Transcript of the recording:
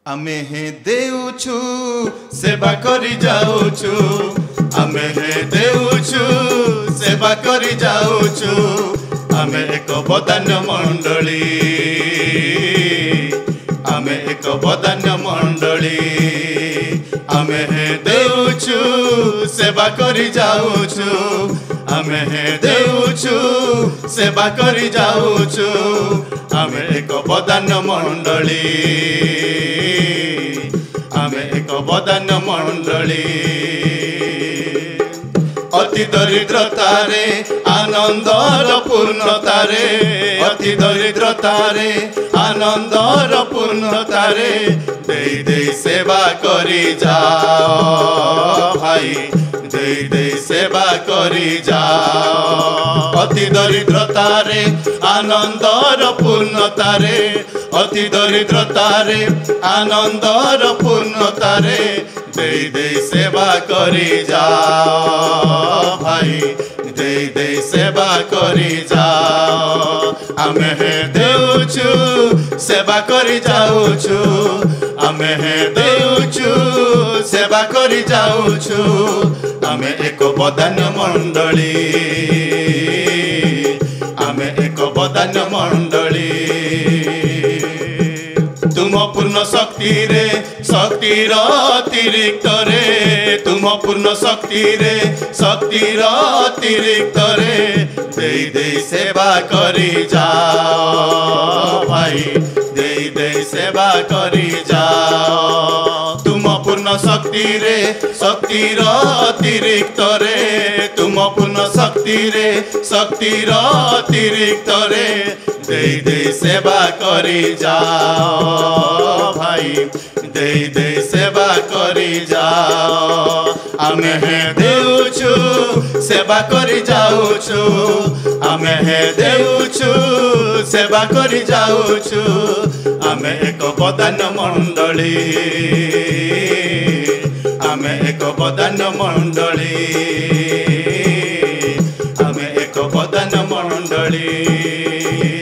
आमे हे देउछु सेवा करी जाउछु आमे हे देउछु सेवा करी जाउछु आमे एक बदान्य मंडली आमे एक बदान्य मंडली आमे हे देउछु सेवा करी जाउछु आमे हे देउछु सेवा करी जाउछु आमे एक बदान्य मंडली आमे एक बदान्य मंडली अति दरिद्रतारे आनंदर पूर्णतारे अति दरिद्रतारे आनंदर पूर्णतारे देई देई सेवा करी जाओ भाई देई देई सेवा करी जाओ अति दरिद्रतारे आनंदर पूर्णतारे अति दरिद्रतारे आनंदर पूर्णतारे देई देई सेवा करी जाओ भाई देई देई सेवा करी जाओ आमे हे देउछु सेवा करी जाउछु आमे हे देउछु सेवा करी जाउछु आमे एक बदान्य मंडली आमे एक बदान्य मंडली तुम पूर्ण शक्ति रे शक्तिर अतिरिक्त रे तुम पूर्ण शक्ति रे शक्तिर अतिरिक्त रे देई देई सेवा करी जाओ भाई देई देई सेवा करी जाओ तुम पूर्ण शक्ति रे शक्तिर अतिरिक्त रे तुम पूर्ण शक्ति रे शक्तिर अतिरिक्त रे देई देई सेवा करी जाओ भाई देई देई सेवा करी जाओ आमे हे देउछु सेवा करी जाउछु आमे हे देउछु सेवा करी जाउछु आमे एक बदान्य मंडली आमे एक बदान्य मंडली आमे एक बदान्य मंडली